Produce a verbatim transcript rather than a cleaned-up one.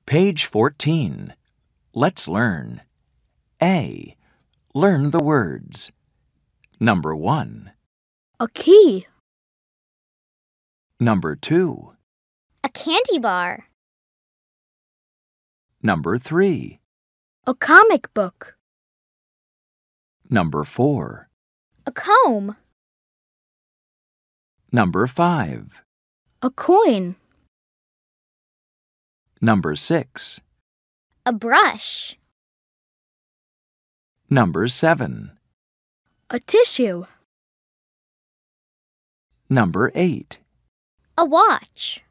Page fourteen. Let's learn. A. Learn the words. Number one. A key. Number two. A candy bar. Number three. A comic book. Number four. A comb. Number five. A coin. Number six. A brush. Number seven. A tissue. Number eight. A watch.